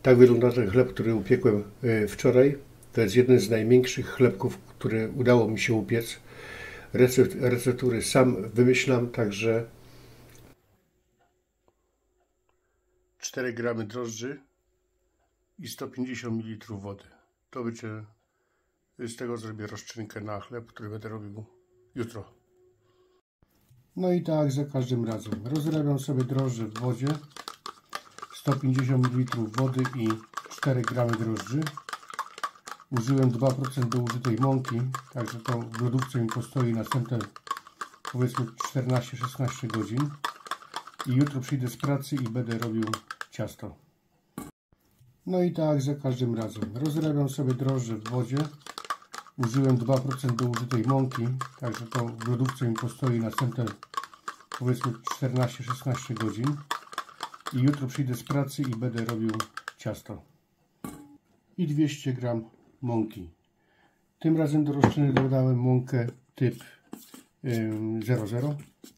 Tak wygląda ten chleb, który upiekłem wczoraj. To jest jeden z największych chlebków, które udało mi się upiec. Receptury sam wymyślam, także 4 gramy drożdży i 150 ml wody. To będzie, z tego zrobię rozczynkę na chleb, który będę robił jutro. No i tak za każdym razem. Rozrabiam sobie drożdże w wodzie. 150 ml wody i 4 gramy drożdży. Użyłem 2% do użytej mąki, także to w lodówce mi postoi następne, powiedzmy, 14-16 godzin. I jutro przyjdę z pracy i będę robił ciasto. No i tak za każdym razem. Rozrabiam sobie drożdże w wodzie. Użyłem 2% do użytej mąki, także to w lodówce mi postoi następne, powiedzmy, 14-16 godzin. I jutro przyjdę z pracy i będę robił ciasto. I 200 g mąki. Tym razem do rozczyny dodałem mąkę typ 00.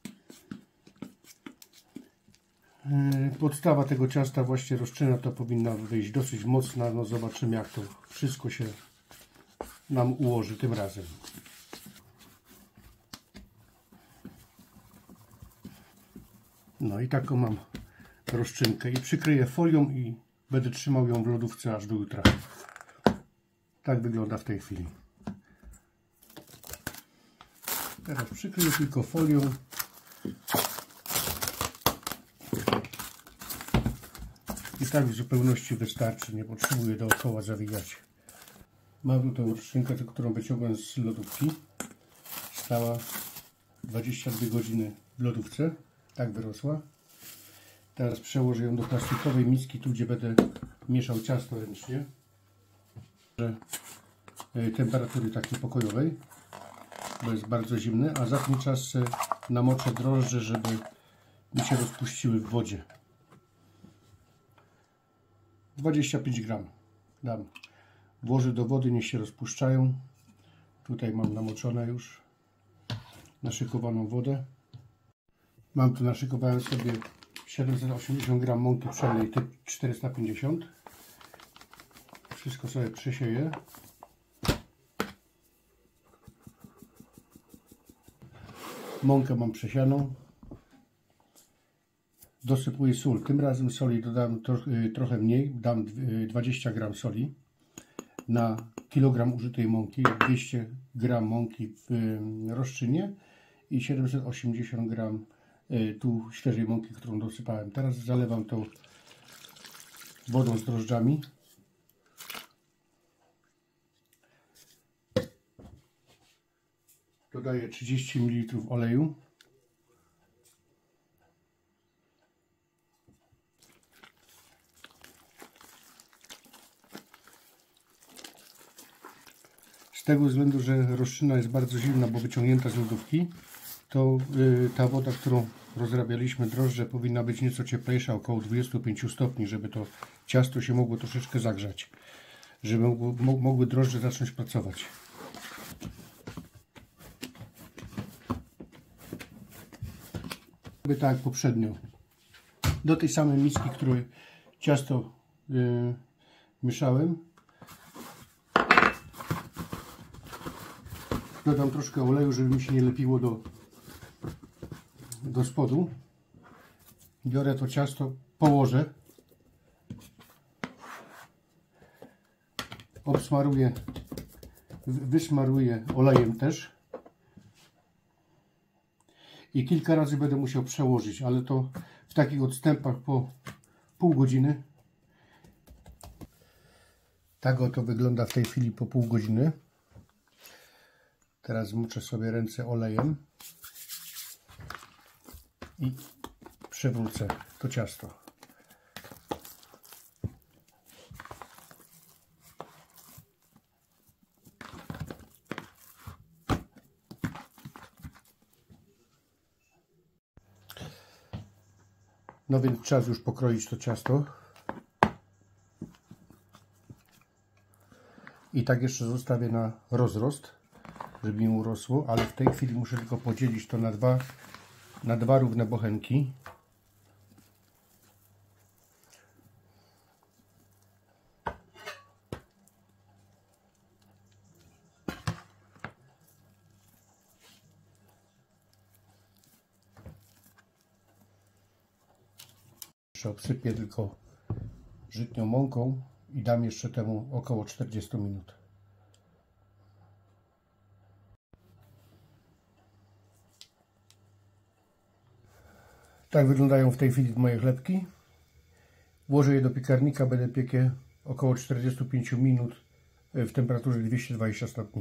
Podstawa tego ciasta, właśnie rozczyna, to powinna wyjść dosyć mocna. No zobaczymy, jak to wszystko się nam ułoży tym razem. No i taką mam rozczynkę i przykryję folią i będę trzymał ją w lodówce aż do jutra. Tak wygląda w tej chwili. Teraz przykryję tylko folią. I tak w zupełności wystarczy, nie potrzebuję dookoła zawijać. Mam tu tę rozczynkę, którą wyciągłem z lodówki. Stała 22 godziny w lodówce. Tak wyrosła. Teraz przełożę ją do plastikowej miski, tu gdzie będę mieszał ciasto ręcznie. Temperatury takiej pokojowej, bo jest bardzo zimny, a za ten czas namoczę drożdże, żeby mi się rozpuściły w wodzie. 25 gram dam. Włożę do wody, niech się rozpuszczają. Tutaj mam namoczone już, naszykowaną wodę. Mam tu, naszykowałem sobie 780 g mąki pszennej typ 450. Wszystko sobie przesieję. Mąkę mam przesianą. Dosypuję sól. Tym razem soli dodam trochę mniej. Dam 20 g soli na kilogram użytej mąki. 200 g mąki w rozczynie i 780 g tu świeżej mąki, którą dosypałem. Teraz zalewam to wodą z drożdżami. Dodaję 30 ml oleju. Z tego względu, że rozczyna jest bardzo zimna, bo wyciągnięta z lodówki, to ta woda, którą rozrabialiśmy drożdże, powinna być nieco cieplejsza, około 25 stopni, żeby to ciasto się mogło troszeczkę zagrzać, żeby mogły drożdże zacząć pracować. Tak jak poprzednio. Do tej samej miski, której ciasto mieszałem, dodam troszkę oleju, żeby mi się nie lepiło do spodu. Biorę to ciasto, położę, obsmaruję, wysmaruję olejem też i kilka razy będę musiał przełożyć, ale to w takich odstępach po pół godziny. Tak oto wygląda w tej chwili po pół godziny. Teraz zmoczę sobie ręce olejem i przewrócę to ciasto. No więc czas już pokroić to ciasto. I tak jeszcze zostawię na rozrost, żeby mi urosło, ale w tej chwili muszę tylko podzielić to na dwa równe bochenki. jeszcze obsypię tylko żytnią mąką i dam jeszcze temu około 40 minut. Tak wyglądają w tej chwili moje chlebki. Włożę je do piekarnika, będę piekł je około 45 minut w temperaturze 220 stopni.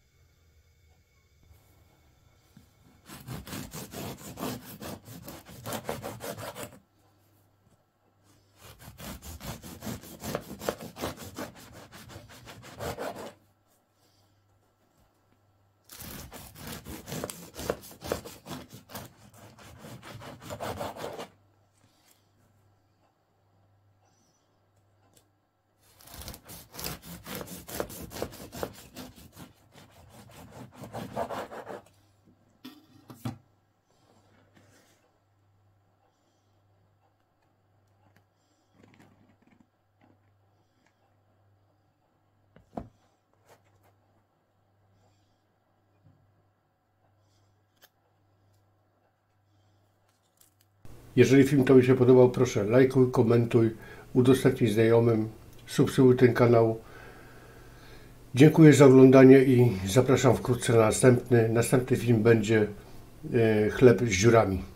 Jeżeli film Tobie się podobał, proszę lajkuj, komentuj, udostępnij znajomym, subskrybuj ten kanał. Dziękuję za oglądanie i zapraszam wkrótce na następny. Następny film będzie chleb z dziurami.